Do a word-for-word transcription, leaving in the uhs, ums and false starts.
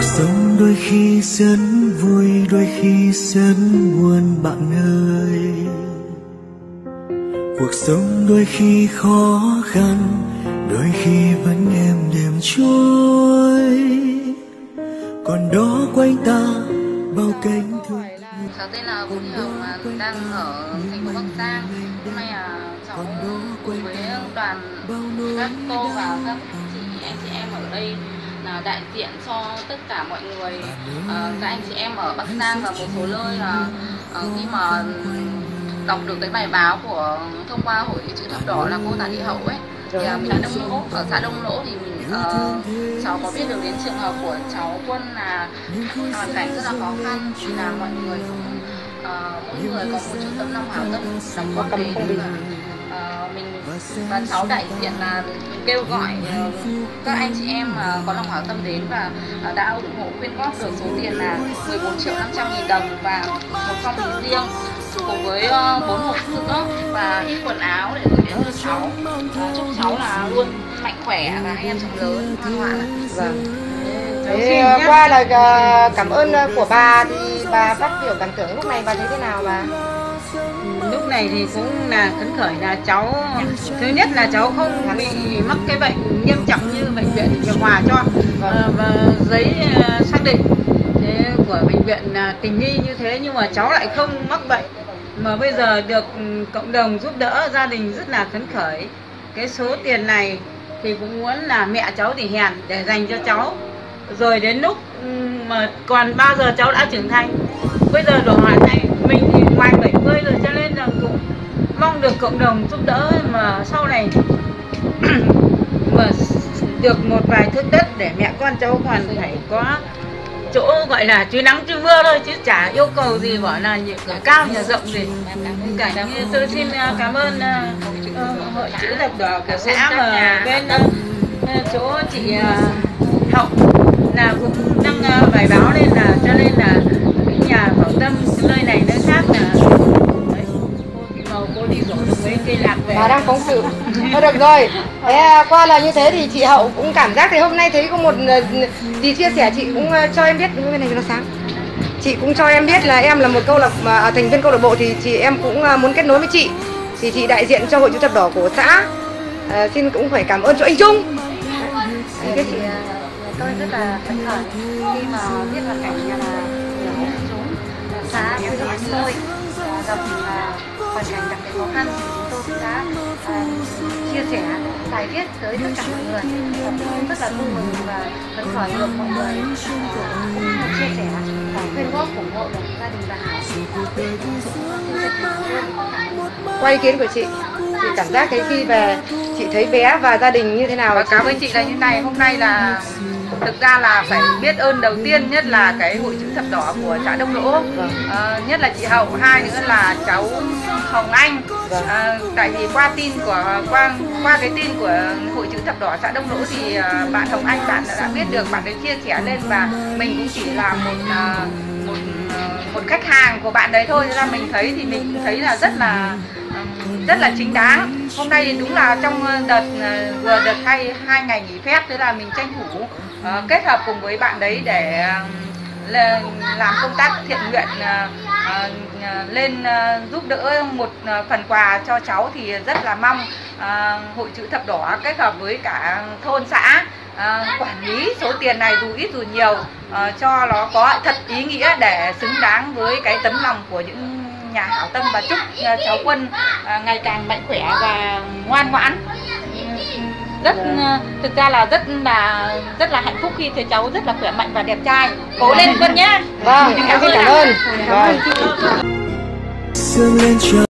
sống đôi khi rất vui, đôi khi rất buồn bạn ơi. Cuộc sống đôi khi khó khăn, đôi khi vẫn êm đềm trôi. Còn đó quanh ta bao cánh thương. Cháu tên là Vũ Hiểu, đang ở thành phố Bắc Giang. Hôm nay là cháu cùng với đoàn các cô và các chị anh chị em ở đây là đại diện cho tất cả mọi người, à, các anh chị em ở Bắc Giang và một số nơi là à, khi mà đọc được cái bài báo của thông qua Hội Chữ Thập Đỏ là cô Tạ Thị Hậu ấy, thì uh, mình Đông Lỗ, ở xã Đông Lỗ thì mình uh, cháu có biết được đến trường hợp của cháu Quân là hoàn cảnh rất là khó khăn, thì là mọi người cũng uh, mỗi người có một chút tấm lòng hảo tâm đóng góp đến và uh, mình và cháu đại diện là kêu gọi uh, các anh chị em mà có lòng hảo tâm đến và uh, đã ủng hộ quyên góp được số tiền là mười bốn triệu năm trăm nghìn đồng và một phong bì riêng cùng với bốn hộp sữa và ít quần áo để gửi đến cho cháu. Uh, chúc cháu là luôn mạnh khỏe và hai em chồng lớn ngoan ngoãn. Vâng. Thế qua lời cảm ơn của bà thì bà phát biểu cảm tưởng lúc này bà thấy thế nào bà? Lúc này thì cũng là phấn khởi là cháu, thứ nhất là cháu không bị mắc cái bệnh nghiêm trọng như bệnh viện Hiệp Hòa cho và, và giấy xác định thế của bệnh viện tình nghi như thế, nhưng mà cháu lại không mắc bệnh mà bây giờ được cộng đồng giúp đỡ, gia đình rất là phấn khởi. Cái số tiền này thì cũng muốn là mẹ cháu thì hèn để dành cho cháu, rồi đến lúc mà còn bao giờ cháu đã trưởng thành, bây giờ đòi hỏi này mình thì ngoài bảy mươi rồi, cho nên là cũng mong được cộng đồng giúp đỡ mà sau này mà được một vài thước đất để mẹ con cháu còn phải có chỗ gọi là chứ nắng chứ mưa thôi, chứ chả yêu cầu gì bảo là nhà cao nhà rộng gì cả. Như tôi xin cảm ơn uh, Hội Chữ Thập Đỏ của xã mà bên uh, chỗ chị uh, Hậu là cũng đăng uh, bài báo lên là cho nên là cái nhà hảo tâm nơi này nơi khác là đấy, cô thì màu cô đi rổ được mấy cây lạc về. Bà đang phóng sự. Thôi được rồi. Thế qua là như thế thì chị Hậu cũng cảm giác thì hôm nay thấy có một gì chia sẻ, chị cũng cho em biết bên này cho nó sáng. Chị cũng cho em biết là em là một câu lạc mà thành viên câu lạc bộ thì chị em cũng muốn kết nối với chị. Thì chị đại diện cho Hội Chữ Thập Đỏ của xã. À, xin cũng phải cảm ơn cho anh Trung. Thì tôi rất là phấn khởi khi mà biết là cảnh nhà là chúng xã của chúng tôi gặp hoàn cảnh đặc biệt khó khăn, chúng tôi cũng đã uh, chia sẻ bài viết tới tất cả mọi người. Và tôi rất là vui mừng và phấn khởi được mọi người uh, chia sẻ và quyên góp ủng hộ được gia đình bà Hảo. Qua ý kiến của chị, chị cảm giác thấy khi về chị thấy bé và gia đình như thế nào? Và cảm ơn chị là như này, hôm nay là thực ra là phải biết ơn đầu tiên nhất là cái Hội Chữ Thập Đỏ của xã Đông Lỗ, vâng. à, nhất là chị Hậu, hai nữa là cháu Hồng Anh, vâng. à, tại vì qua tin của qua qua cái tin của Hội Chữ Thập Đỏ xã Đông Lỗ thì uh, bạn Hồng Anh bạn đã biết được, bạn ấy chia sẻ lên và mình cũng chỉ là một uh, một uh, một khách hàng của bạn đấy thôi, nên là mình thấy thì mình thấy là rất là uh, rất là chính đáng. Hôm nay thì đúng là trong đợt uh, vừa đợt hai hai ngày nghỉ phép, thế là mình tranh thủ uh, kết hợp cùng với bạn đấy để uh, làm công tác thiện nguyện, uh, uh, lên uh, giúp đỡ một uh, phần quà cho cháu, thì rất là mong uh, Hội Chữ Thập Đỏ kết hợp với cả thôn xã uh, quản lý số tiền này dù ít dù nhiều uh, cho nó có thật ý nghĩa để xứng đáng với cái tấm lòng của những nhà hảo tâm, và chúc uh, cháu Quân uh, ngày càng mạnh khỏe và ngoan ngoãn. Rất thực ra là rất là rất là hạnh phúc khi thấy cháu rất là khỏe mạnh và đẹp trai. Cố lên Quân nhé. Vâng, em xin cảm ơn. Cảm ơn chị.